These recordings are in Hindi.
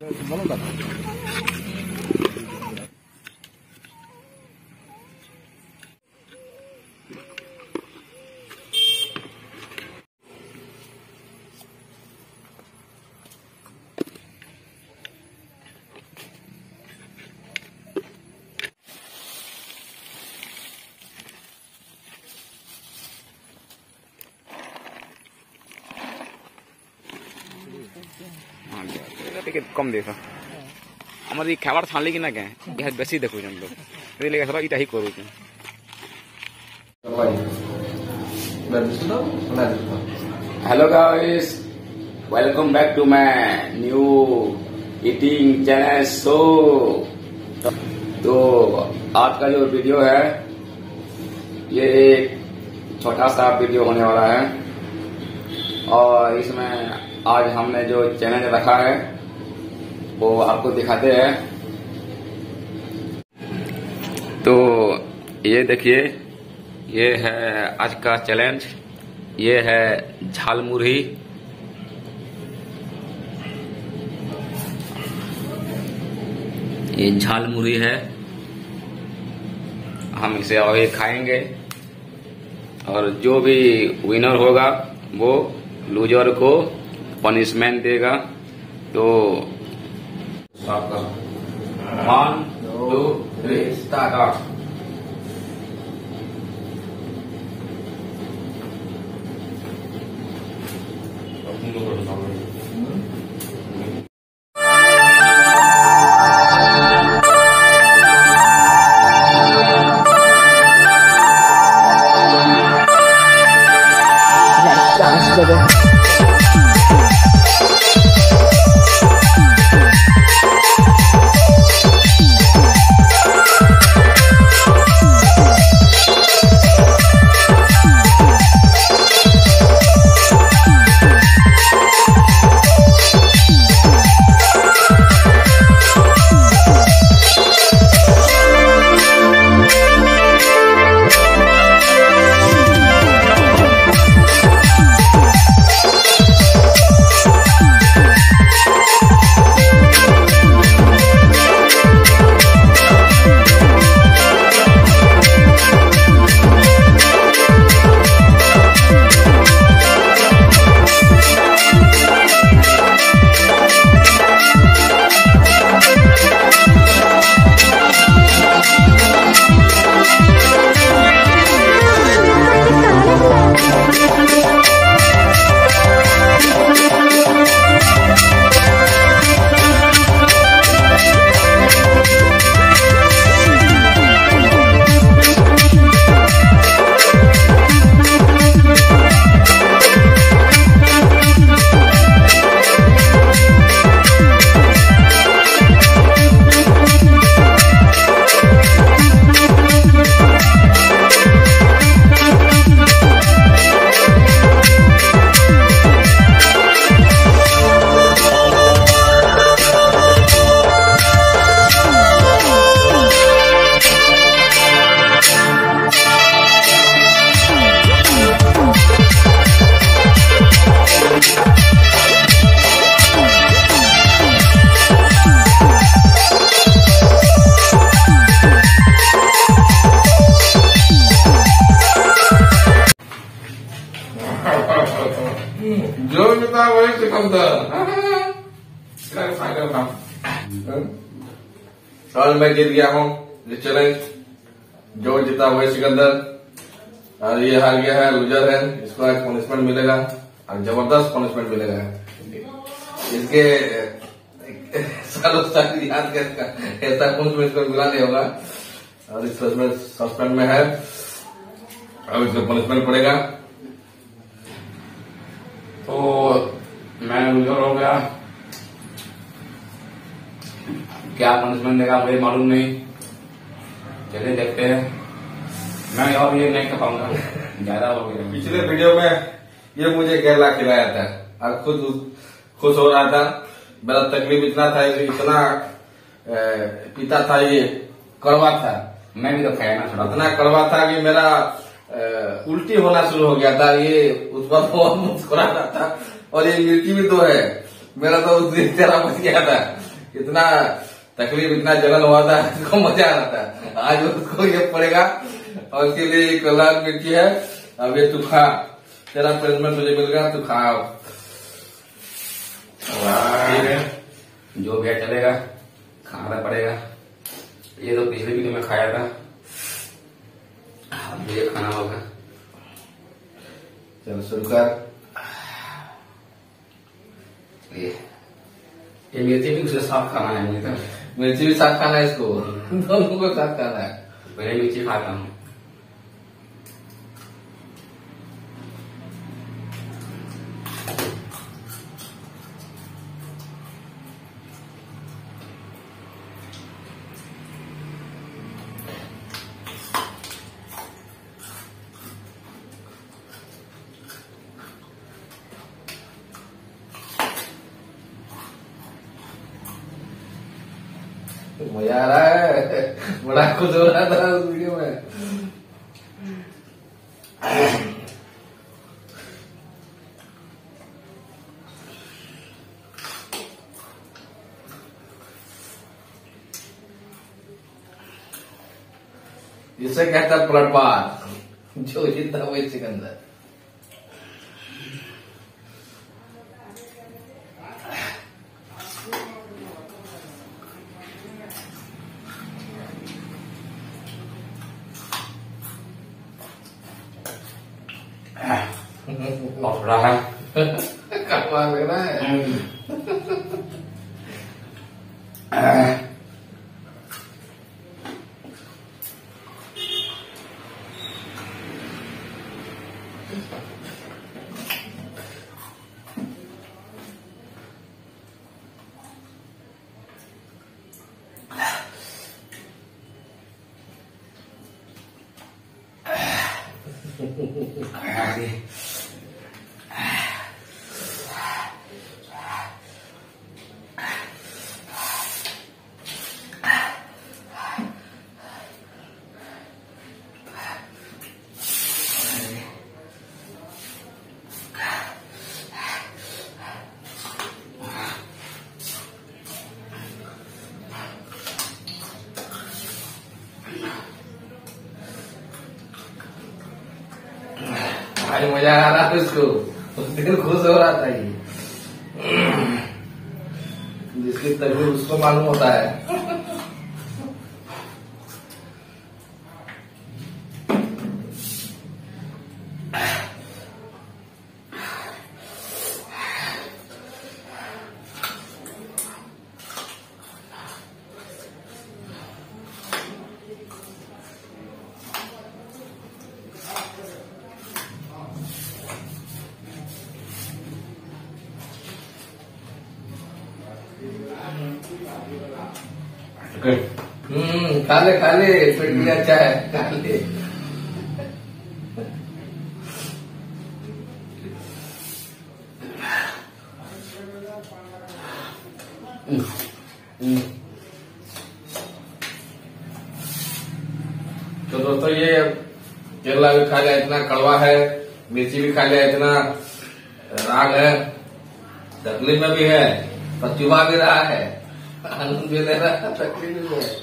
कम देख आम खाबार छाड़े कि ना क्या बेसी देखु लोग इटा ही करूँ। Hello guys, welcome back to my new eating channel show. तो आज का जो वीडियो है ये एक छोटा सा वीडियो होने वाला है और इसमें आज हमने जो चैलेंज रखा है वो आपको दिखाते हैं। तो ये देखिए, ये है आज का चैलेंज। ये है झालमुरही। ये झालमुरही है, हम इसे अभी खाएंगे और जो भी विनर होगा वो लूजर को पनिशमेंट देगा। तो 1 2 3 स्टार्ट। जो जीता वही सिकंदर। साल मैं जीत गया हूँ ये चैलेंज। जो जीता वही सिकंदर और ये हार गया है, लूजर है। इसको आज पनिशमेंट मिलेगा और जबरदस्त पनिशमेंट मिलेगा। इसके सालों साल याद का ऐसा कुछ में इसको मिला नहीं होगा और इस सस्पेंड में है। अब इसको पनिशमेंट पड़ेगा। तो मैं लूजर हो गया, क्या पनिशमेंट देगा मुझे मालूम नहीं। चलिए देखते हैं। मैं और ये नहीं खा पाऊंगा, ज्यादा हो गया। पिछले वीडियो में ये मुझे केरला खिलाया था और खुद खुश हो रहा था। मेरा तकलीफ इतना था, इतना पीता था, ये कड़वा था। मैं भी तो खाया ना, थोड़ा इतना कड़वा था कि मेरा उल्टी होना शुरू हो गया था। ये उस पर बहुत मुस्कुरा रहा था और ये मिर्ची भी तो है। मेरा तो उस दिन चेहरा बच गया था। इतना तकलीफ, इतना जलन हुआ था, इसको मजा आ रहा था। आज उसको ये पड़ेगा और इसके लिए एक लाल मिर्ची है। अब ये तू खा, तेरा पनिशमेंट तुझे मिल गया, तू खा। ठीक है, जो भी है चलेगा, खाना पड़ेगा। ये तो पिछले वीडियो में खाया था, अब ये खाना होगा। चलो शुरू कर। ये मिर्ची भी उसे साफ खाना है मुझे तो। मिर्ची भी साथ खाना है इसको, दोनों को साथ खाना है। पहले मिर्ची खाता हूँ। मजा आ रहा है, बड़ा खुश हो रहा था उस वीडियो में। इसे कहता है पलटवार, जो जीता वही सिकंदर। बहुत रहा है, कमाल लग रहा है। भाई मजा आ रहा था उसको, उस दिन खुश हो रहा था। ये जिसकी तकलीफ उसको मालूम होता है। खा ले पेट के लिए अच्छा है, खा ले। तो दोस्तों ये केरला भी खा लिया, इतना कड़वा है। मिर्ची भी खा लिया, इतना राग है, तकलीफ में भी है, पर चुभा भी रहा है, आनंद भी ले रहा है, तकलीफ भी है।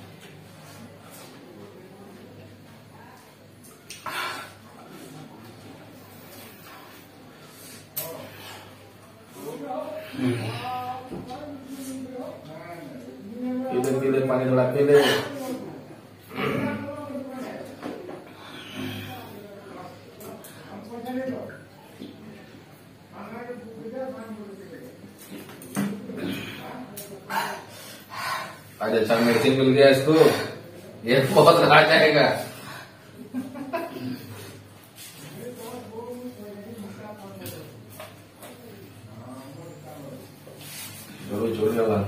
पी ले पानी, थोड़ा पी ले। आज अच्छा मेडिसिन मिल गया इसको, ये बहुत रहा जाएगा। जरूर छोड़ने वाला।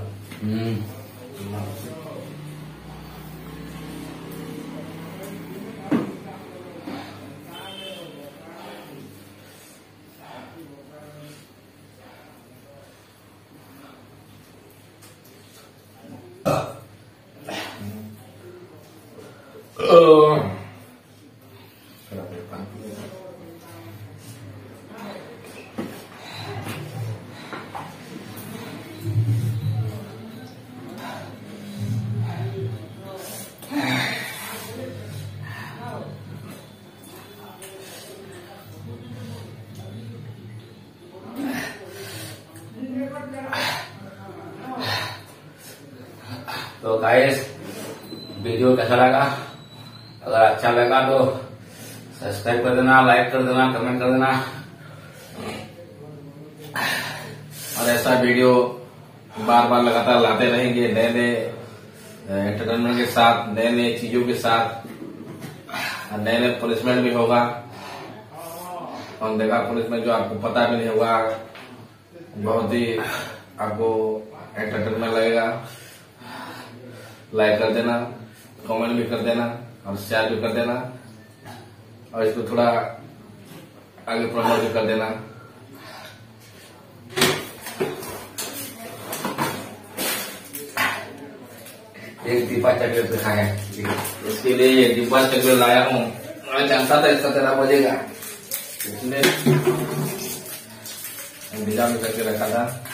तो गाइस वीडियो कैसा लगा? अगर अच्छा लगा तो सब्सक्राइब कर देना, लाइक कर देना, कमेंट कर देना और ऐसा वीडियो बार बार लगातार लाते रहेंगे, नए नए एंटरटेनमेंट के साथ, नए नए चीजों के साथ, नए नए पनिशमेंट भी होगा और देखा पनिशमेंट जो आपको पता भी नहीं होगा, बहुत ही आपको एंटरटेनमेंट लगेगा। लाइक कर देना, कमेंट भी कर देना और शेयर भी कर देना और इसको थोड़ा आगे प्रमोट भी कर देना। एक डिब्बा चॉकलेट रखा है, इसके लिए ये डिब्बा चॉकलेट लाया हूँ। मैं जानता था इसका तेरा बजेगा, इसलिए डिब्बा में करके रखा था।